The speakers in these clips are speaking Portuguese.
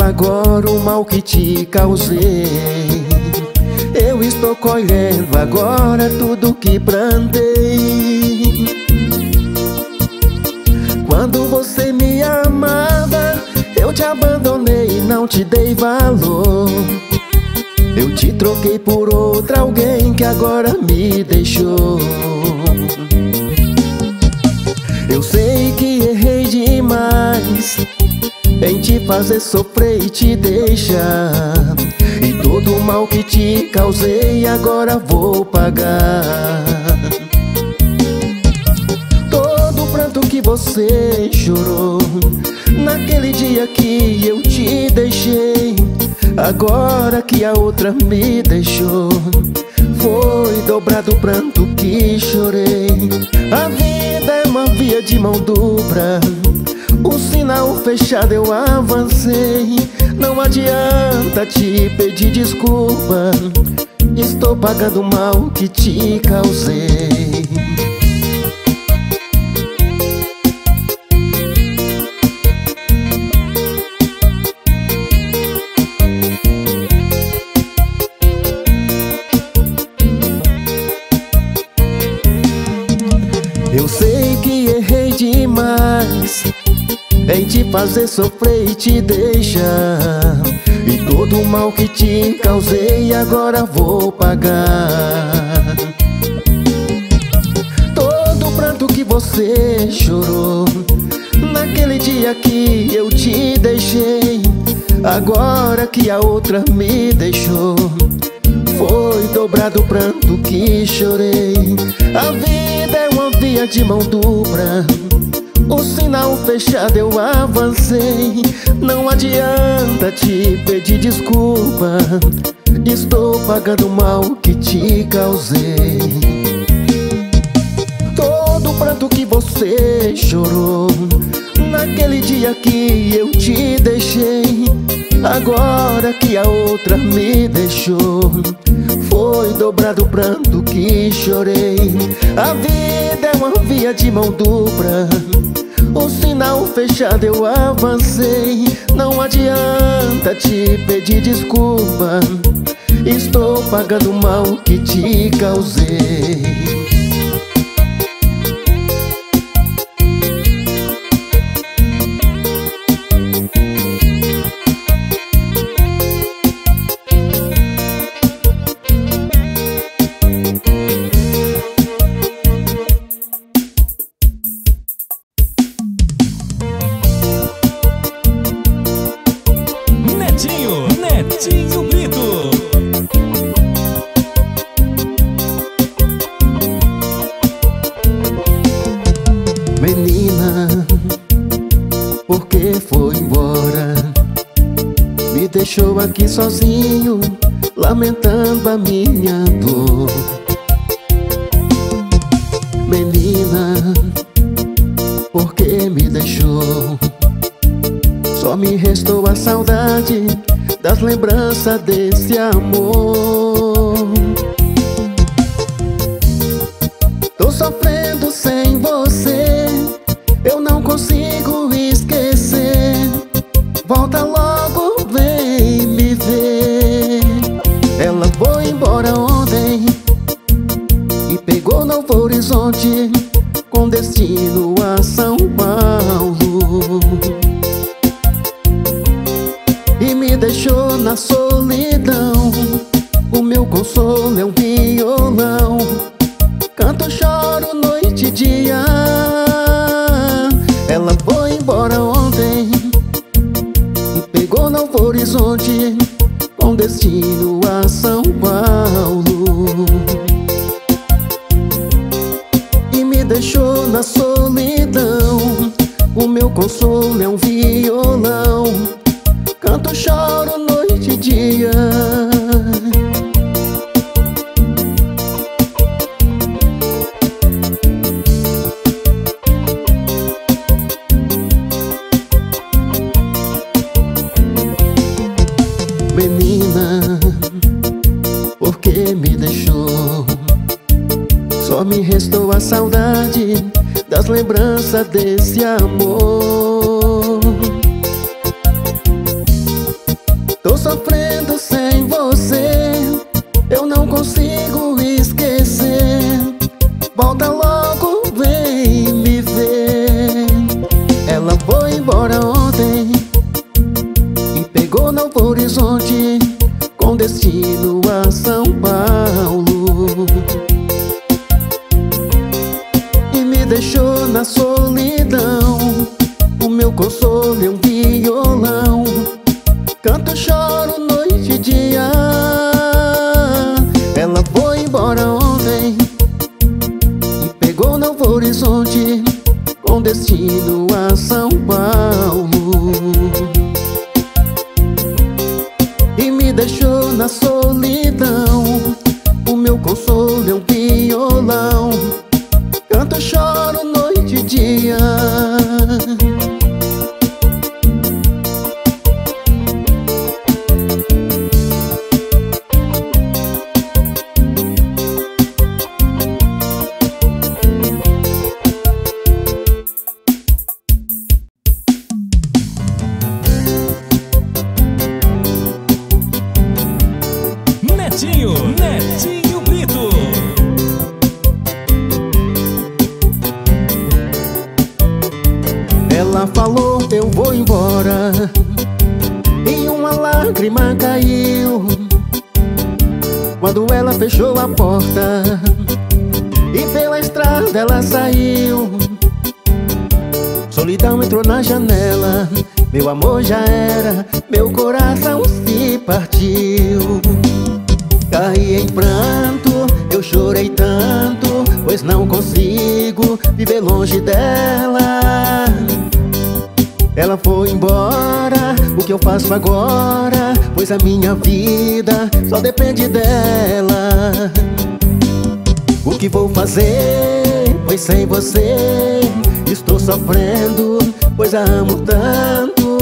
agora o mal que te causei. Eu estou colhendo agora tudo que plantei. Quando você me amava, eu te abandonei e não te dei valor. Eu te troquei por outra alguém que agora me deixou. Eu sei que errei demais em te fazer sofrer e te deixar, e todo o mal que te causei agora vou pagar. Todo o pranto que você chorou naquele dia que eu te deixei, agora que a outra me deixou, foi dobrado o pranto que chorei. A vida é uma via de mão dupla, o sinal fechado eu avancei. Não adianta te pedir desculpa, estou pagando o mal que te causei. Eu sei que errei demais em te fazer sofrer e te deixar, e todo o mal que te causei agora vou pagar. Todo o pranto que você chorou naquele dia que eu te deixei, agora que a outra me deixou, foi dobrado o pranto que chorei. A vida é uma via de mão dupla, o sinal fechado eu avancei. Não adianta te pedir desculpa, estou pagando o mal que te causei. Todo o pranto que você chorou naquele dia que eu te deixei, agora que a outra me deixou, foi dobrado o pranto que chorei. A vida é uma via de mão dupla, o sinal fechado eu avancei. Não adianta te pedir desculpa, estou pagando o mal que te causei. Netinho Brito. Menina, por que foi embora? Me deixou aqui sozinho, lamentando a minha dor. Menina, por que me deixou? Só me restou a saudade das lembranças desse amor. Tô sofrendo sem você, eu não consigo esquecer. Volta logo, vem me ver. Ela foi embora ontem e pegou Novo Horizonte com destino a São Paulo, e me deixou na solidão. O meu consolo é um violão, canto, choro noite e dia. Ela foi embora ontem e pegou Novo Horizonte com destino a São Paulo, e me deixou na solidão. O meu consolo é um violão, canto, choro noite e dia. Menina, por que me deixou? Só me restou a saudade das lembranças desse amor. Tô sofrendo sem você, eu não consigo esquecer. Volta logo, vem me ver. Ela foi embora ontem e pegou Novo Horizonte com destino a São Paulo. E me deixou na solidão. O meu consolo é um violão. Canto, choro noite e dia. Ela foi embora ontem e pegou Novo Horizonte com destino a São Paulo. E me deixou na solidão. O meu consolo é um violão. Canto, choro noite e dia. Netinho Brito. Ela falou, eu vou embora, e uma lágrima caiu quando ela fechou a porta e pela estrada ela saiu. Solidão entrou na janela, meu amor já era, meu coração se partiu. Caí em pranto, eu chorei tanto, pois não consigo viver longe dela. Ela foi embora, o que eu faço agora? Pois a minha vida só depende dela. O que vou fazer? Pois sem você estou sofrendo, pois a amo tanto.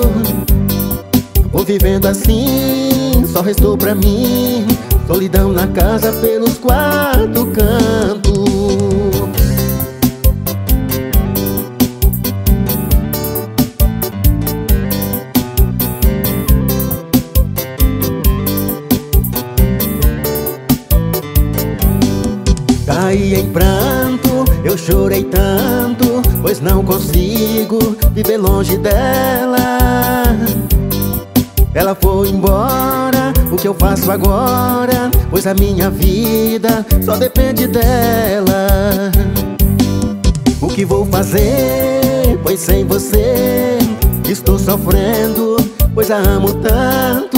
Vou vivendo assim, só restou pra mim solidão na casa pelos quatro cantos. Caí em pranto, eu chorei tanto, pois não consigo viver longe dela. Ela foi embora, o que eu faço agora? Pois a minha vida só depende dela. O que vou fazer? Pois sem você estou sofrendo, pois a amo tanto.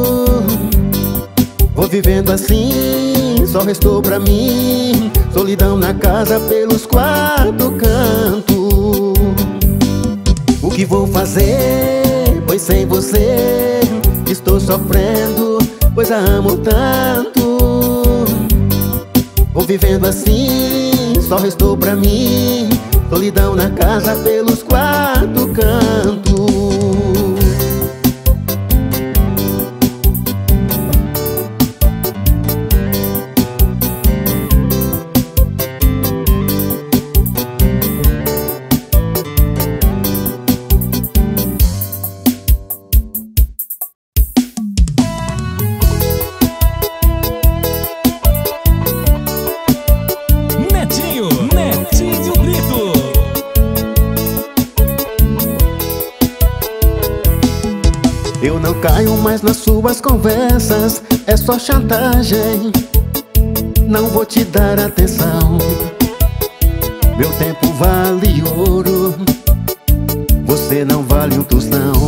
Vou vivendo assim, só restou pra mim solidão na casa pelos quatro cantos. O que vou fazer? Pois sem você estou sofrendo, pois a amo tanto. Vou vivendo assim, só restou pra mim solidão na casa pelos quatro cantos. Netinho Brito. Eu não caio mais nas suas conversas, é só chantagem. Não vou te dar atenção, meu tempo vale ouro, você não vale um tostão.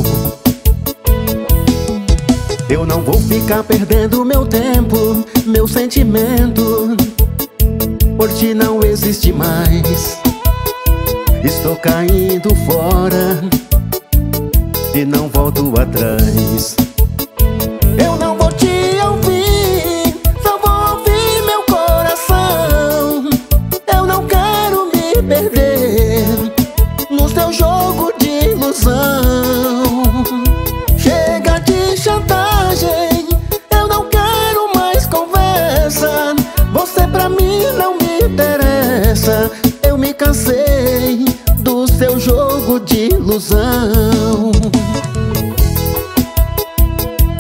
Eu não vou ficar perdendo meu tempo, meu sentimento por ti não existe mais. Estou caindo fora e não volto atrás. Eu não vou te ouvir, só vou ouvir meu coração. Eu não quero me perder no seu jogo de ilusão. Chega de chantagem, eu não quero mais conversa. Você pra mim não me interessa. Eu me cansei do seu jogo de ilusão.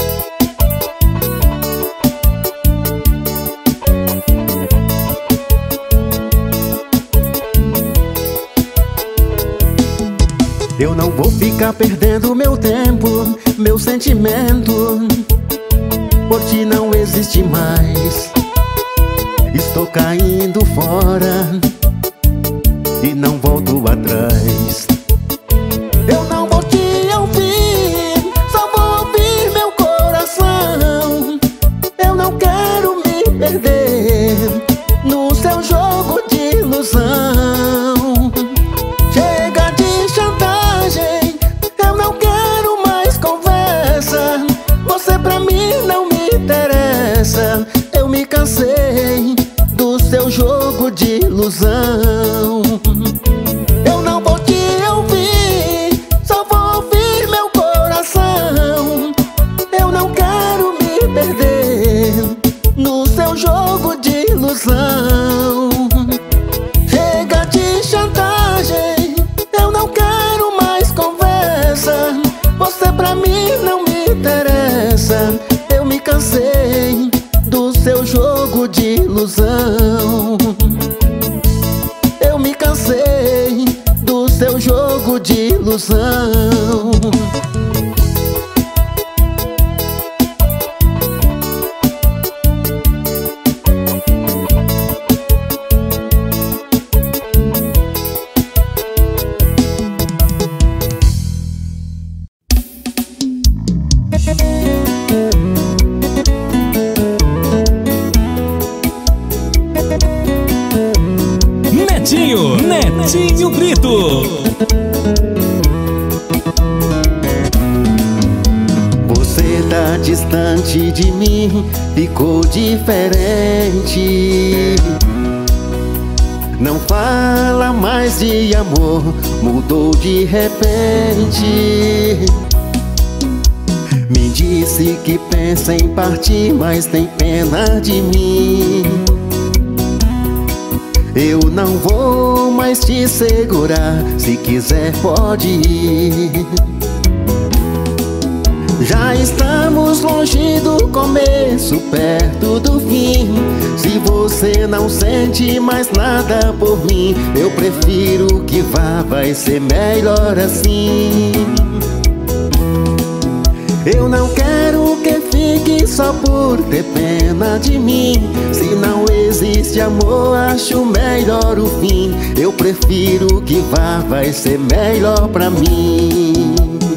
Eu não vou ficar perdendo meu tempo, meu sentimento por ti não existe mais. Estou caindo fora e não volto atrás. Eu não vou te ouvir, só vou ouvir meu coração. Eu não quero me perder no seu jogo de ilusão. Chega de chantagem, eu não quero mais conversa. Você pra mim não me interessa. Eu me cansei do seu jogo de ilusão. Eu não vou te ouvir, só vou ouvir meu coração. Eu não quero me perder no seu jogo de ilusão. Chega de chantagem, eu não quero mais conversa. Você pra mim não me interessa. Eu me cansei do seu jogo de ilusão. Eu me cansei do seu jogo de ilusão. Netinho Brito. Você tá distante de mim, ficou diferente. Não fala mais de amor, mudou de repente. Me disse que pensa em partir, mas tem pena de mim. Eu não vou mais te segurar, se quiser pode ir. Já estamos longe do começo, perto do fim. Se você não sente mais nada por mim, eu prefiro que vá, vai ser melhor assim. Eu não quero que fique só por ter pena de mim. Se não existe amor, acho melhor o fim. Eu prefiro que vá, vai ser melhor pra mim.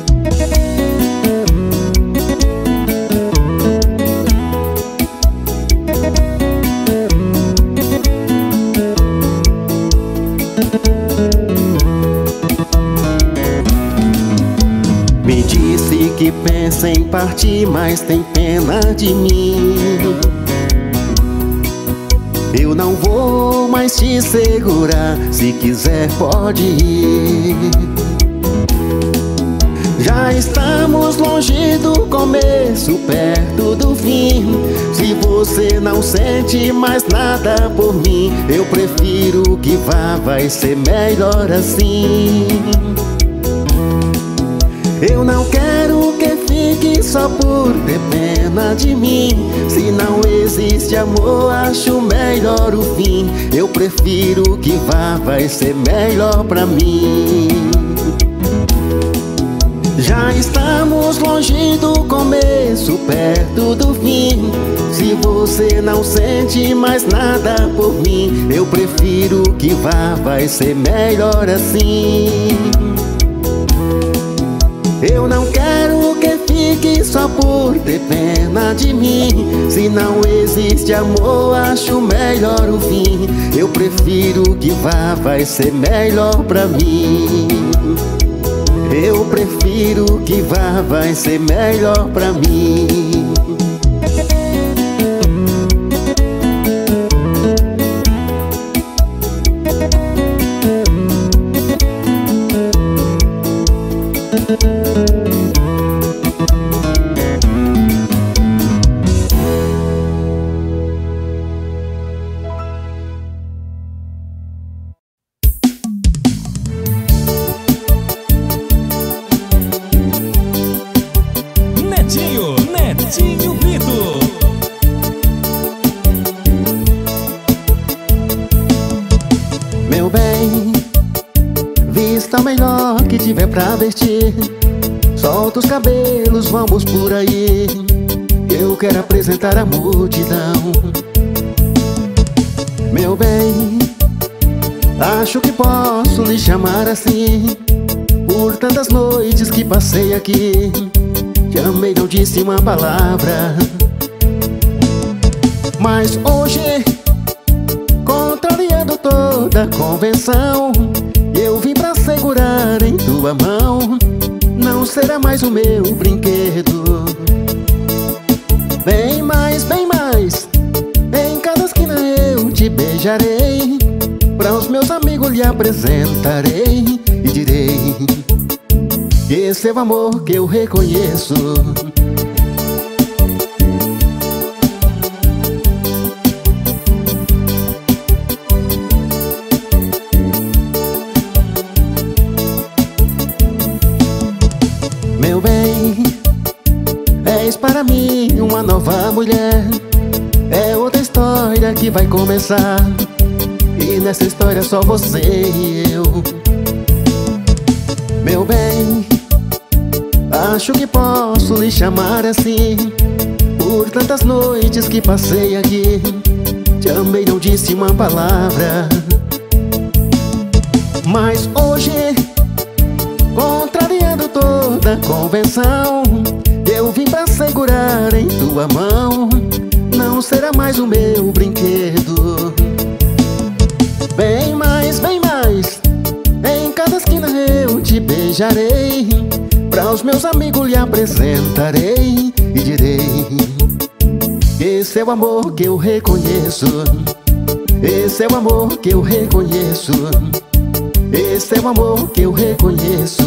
Me disse que pensa em partir, mas tem pena de mim. Eu não vou mais te segurar, se quiser pode ir. Já estamos longe do começo, perto do fim. Se você não sente mais nada por mim, eu prefiro que vá, vai ser melhor assim. Eu não quero que fique só por ter pena de mim. Se não existe amor, acho melhor o fim. Eu prefiro que vá, vai ser melhor pra mim. Já estamos longe do começo, perto do fim. Se você não sente mais nada por mim, eu prefiro que vá, vai ser melhor assim. Eu não quero que fique só por ter pena de mim. Se não existe amor, acho melhor o fim. Eu prefiro que vá, vai ser melhor pra mim. Eu prefiro que vá, vai ser melhor pra mim. Netinho Brito. Meu bem, vista melhor melhor que tiver pra vestir. Solta os cabelos, vamos por aí. Eu quero apresentar a multidão. Meu bem, acho que posso lhe chamar assim, por tantas noites que passei aqui. Te amei, não disse uma palavra, mas hoje, contrariando toda a convenção, eu vim pra segurar em tua mão. Não será mais o meu brinquedo. Bem mais, em cada esquina eu te beijarei. Para os meus amigos lhe apresentarei e direi: esse é o amor que eu reconheço. Meu bem, és para mim uma nova mulher. É outra história que vai começar, e nessa história só você e eu. Meu bem, acho que posso lhe chamar assim, por tantas noites que passei aqui. Te amei, não disse uma palavra, mas hoje, contrariando toda a convenção, eu vim pra segurar em tua mão. Não será mais o meu brinquedo. Bem mais, em cada esquina eu te beijarei. Para os meus amigos lhe apresentarei e direi: esse é o amor que eu reconheço. Esse é o amor que eu reconheço. Esse é o amor que eu reconheço.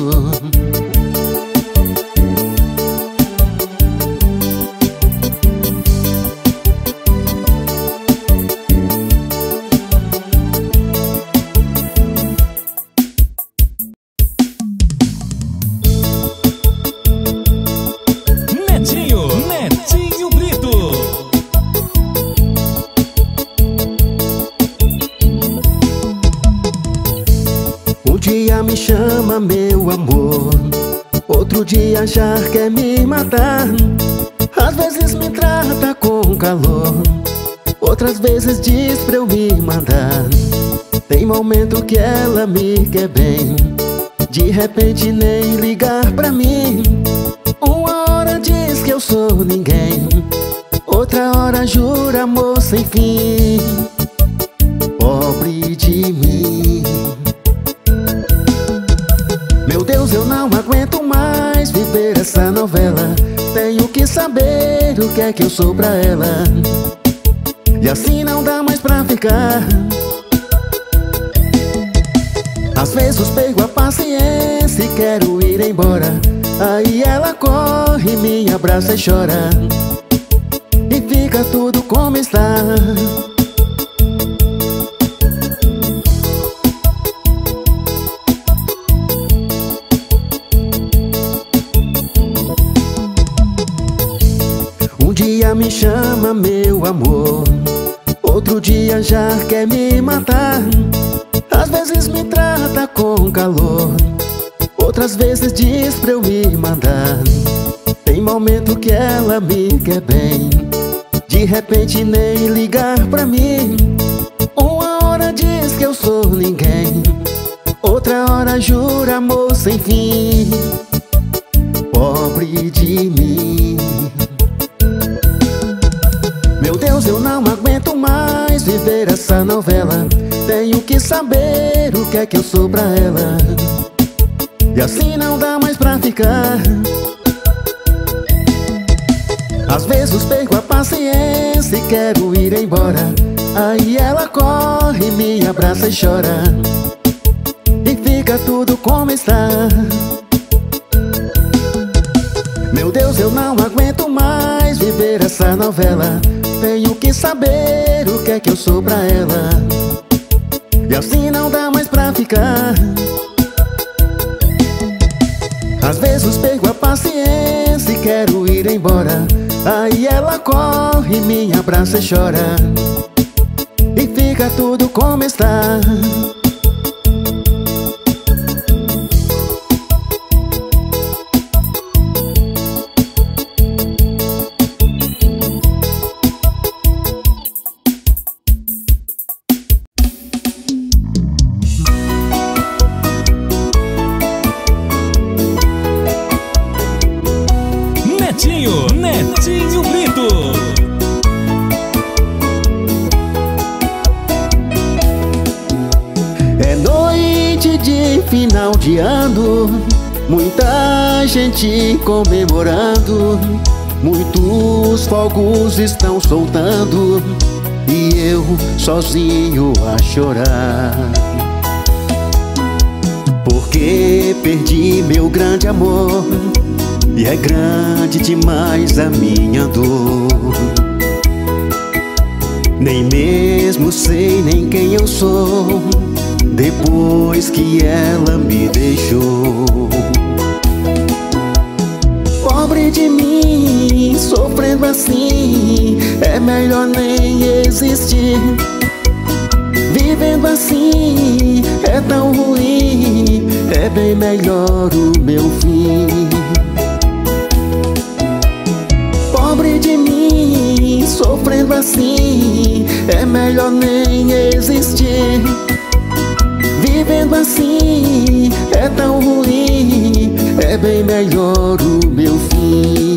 Netinho Brito. Um dia me chama meu amor, outro dia já quer me matar. Às vezes me trata com calor, outras vezes diz pra eu me mandar. Tem momento que ela me quer bem, de repente nem ligar pra mim. Uma hora diz que eu sou ninguém, outra hora jura amor sem fim. Pobre de mim. Meu Deus, eu não aguento mais viver essa novela. Tenho que saber o que é que eu sou pra ela, e assim não dá mais pra ficar. Às vezes perco a paciência e quero ir embora. Aí ela corre, me abraça e chora, e fica tudo como está. Um dia me chama meu amor, outro dia já quer me matar. Às vezes me trata com calor, outras vezes diz pra eu me mandar. Tem momento que ela me quer bem, de repente nem ligar pra mim. Uma hora diz que eu sou ninguém, outra hora jura amor sem fim. Pobre de mim. Meu Deus, eu não aguento mais viver essa novela. Tenho que saber o que é que eu sou pra ela, e assim não dá mais pra ficar. Às vezes perco a paciência e quero ir embora. Aí ela corre, me abraça e chora, e fica tudo como está. Meu Deus, eu não aguento mais viver essa novela. Tenho que saber o que é que eu sou pra ela, e assim não dá mais pra ficar. Às vezes perco a paciência e quero ir embora. Aí ela corre, me abraça e chora, e fica tudo como está. Netinho Brito. É noite de final de ano, muita gente comemorando, muitos fogos estão soltando e eu sozinho a chorar. Porque perdi meu grande amor e é grande demais a minha dor. Nem mesmo sei nem quem eu sou depois que ela me deixou. Pobre de mim, sofrendo assim, é melhor nem existir. Vivendo assim é tão ruim, é bem melhor o meu fim. Pobre de mim, sofrendo assim, é melhor nem existir. Vivendo assim é tão ruim, é bem melhor o meu fim.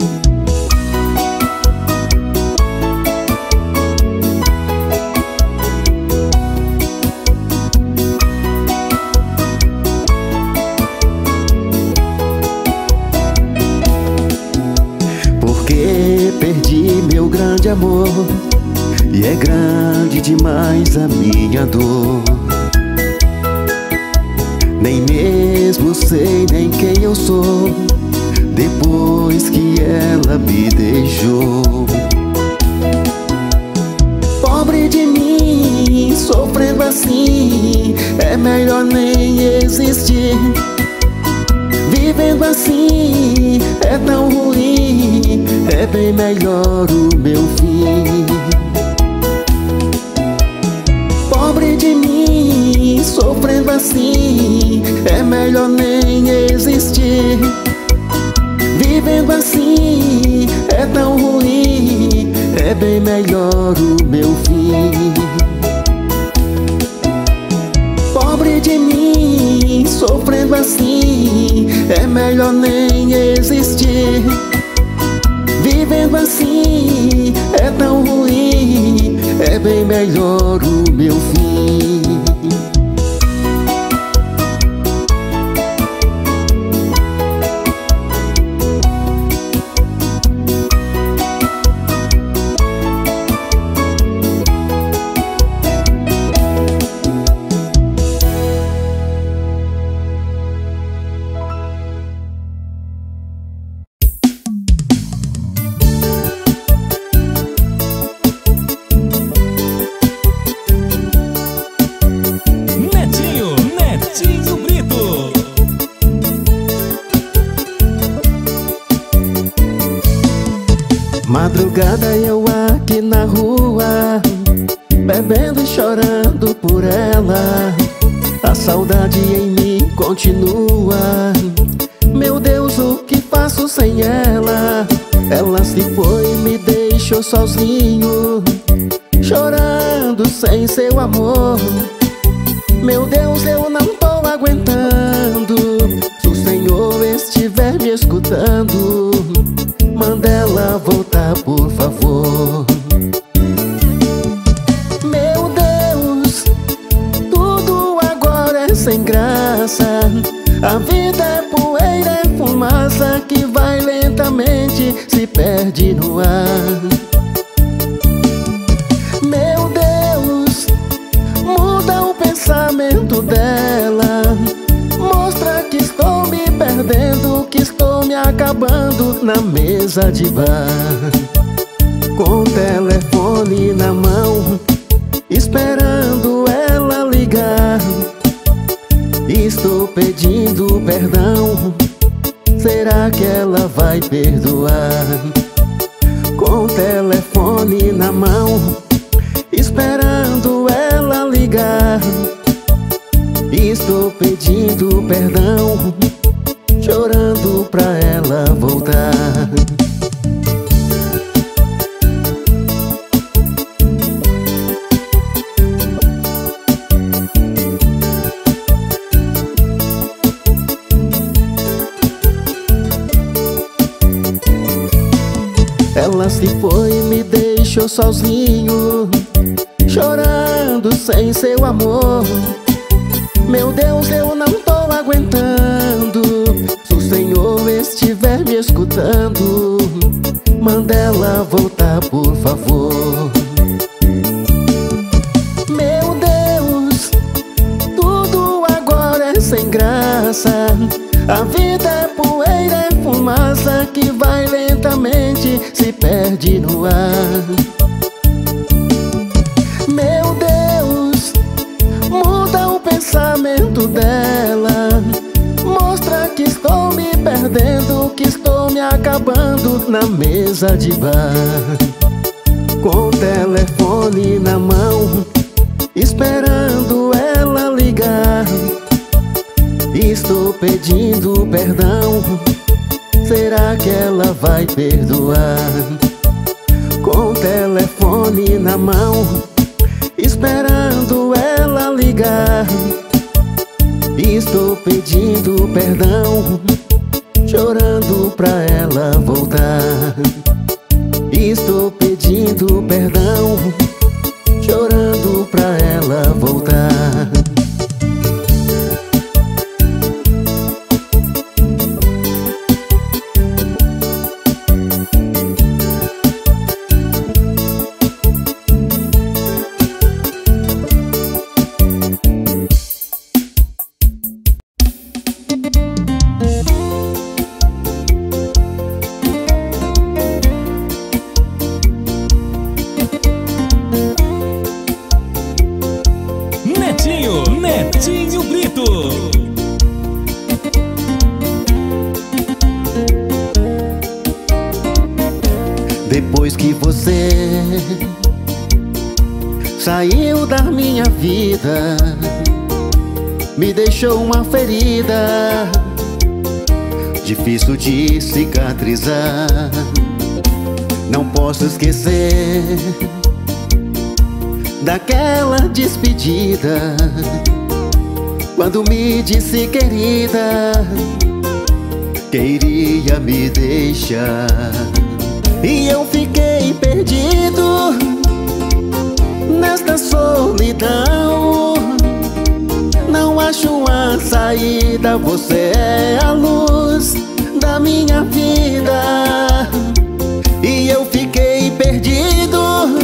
Porque perdi meu grande amor e é grande demais a minha dor. Nem mesmo sei nem quem eu sou depois que ela me deixou. Pobre de mim, sofrendo assim, é melhor nem existir. Vivendo assim é tão ruim, é bem melhor o meu fim. Pobre de mim, sofrendo assim, é melhor nem existir. Vivendo assim é tão ruim, é bem melhor o meu fim. Pobre de mim, sofrendo assim, é melhor nem existir. Vivendo assim é tão ruim, é bem melhor o meu fim. Netinho Brito. Madrugada eu aqui na rua, bebendo e chorando por ela. A saudade em mim continua. Meu Deus, o que faço sem ela? Ela se foi e me deixou sozinho, chorando sem seu amor. Meu Deus, eu não tô aguentando. Se o Senhor estiver me escutando, manda ela voltar, por favor. Meu Deus, tudo agora é sem graça. A vida é poeira, é fumaça que vai lentamente, se perde no ar. Meu Deus, muda o pensamento dela. Mostra que estou me perdendo, que estou me acabando na mesa de bar. Com o telefone na mão, esperando ela ligar. Estou pedindo perdão, será que ela vai perdoar? Com o telefone na mão, esperando ela ligar. Estou pedindo perdão, chorando pra ela voltar. Ela se foi e me deixou sozinho, chorando sem seu amor. Meu Deus, eu não tô aguentando. Se o Senhor estiver me escutando, manda ela voltar, por favor. Meu Deus, tudo agora é sem graça. A vida é poeira, é fumaça que vai lentamente, se perde no ar. Meu Deus, muda o pensamento dela. Mostra que estou me perdendo, que estou me acabando na mesa de bar, com o telefone na mão, esperando ela ligar. Estou pedindo perdão, será que ela vai perdoar? Com o telefone na mão, esperando ela ligar. Estou pedindo perdão, chorando pra ela voltar. Estou pedindo perdão, chorando pra ela voltar. Netinho Brito. Depois que você saiu da minha vida, me deixou uma ferida difícil de cicatrizar. Não posso esquecer daquela despedida, quando me disse, querida, que iria me deixar. E eu fiquei perdido nesta solidão. Não acho uma saída, você é a luz da minha vida. E eu fiquei perdido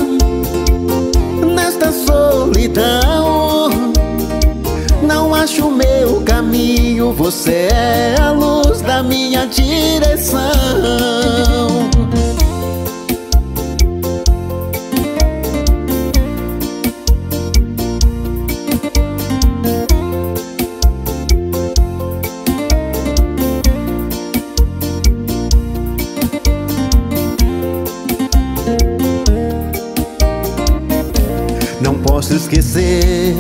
nesta solidão. Não acho meu caminho, você é a luz da minha direção. Não posso esquecer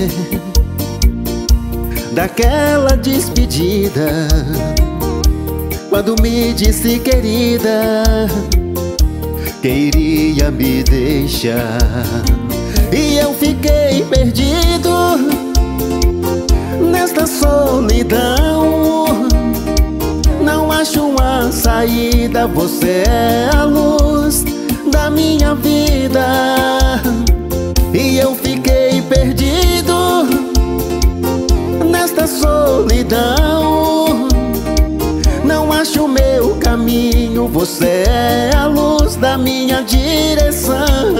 daquela despedida, quando me disse, querida, que iria me deixar. E eu fiquei perdido nesta solidão. Não acho uma saída, você é a luz da minha vida. E eu fiquei perdido nesta solidão. Não acho meu caminho, você é a luz da minha direção.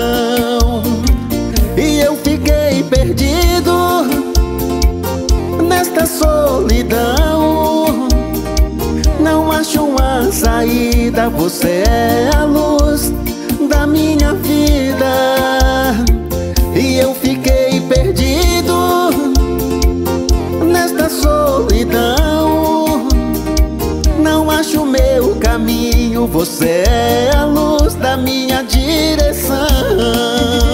E eu fiquei perdido nesta solidão. Não acho uma saída, você é a luz da minha vida. E eu fiquei perdido nesta solidão. Não acho meu caminho, você é a luz da minha direção.